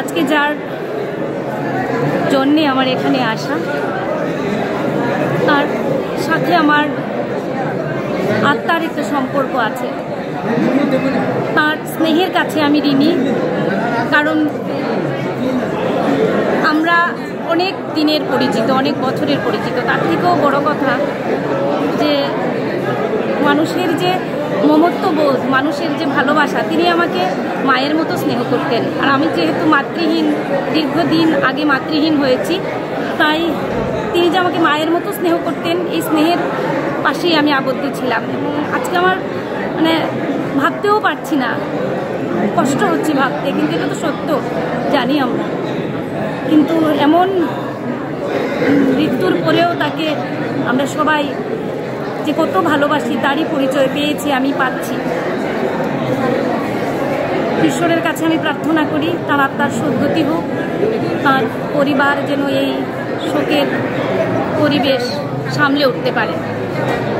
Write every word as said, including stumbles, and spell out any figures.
আজকে যার জন্যে আমার এখানে আসা, তার সাথে আমার আত্মার একটা সম্পর্ক আছে। তার স্নেহের কাছে আমি ঋণী, কারণ আমরা অনেক দিনের পরিচিত, অনেক বছরের পরিচিত। তার থেকেও বড় কথা যে মানুষের যে মমত্ববোধ, মানুষের যে ভালোবাসা, তিনি আমাকে মায়ের মতো স্নেহ করতেন। আর আমি যেহেতু মাতৃহীন, দীর্ঘদিন আগে মাতৃহীন হয়েছি, তাই তিনি যে আমাকে মায়ের মতো স্নেহ করতেন, এই স্নেহের পাশেই আমি আবদ্ধ ছিলাম। এবং আজকে আমার মানে ভাবতেও পারছি না, কষ্ট হচ্ছে ভাবতে, কিন্তু এটা তো সত্য, জানি আমরা। কিন্তু এমন মৃত্যুর পরেও তাকে আমরা সবাই যে কত ভালোবাসি, তারই পরিচয় পেয়েছি, আমি পাচ্ছি। ঈশ্বরের কাছে আমি প্রার্থনা করি তার আত্মার সদ্গতি হোক, তার পরিবার যেন এই শোকের পরিবেশ সামলে উঠতে পারে।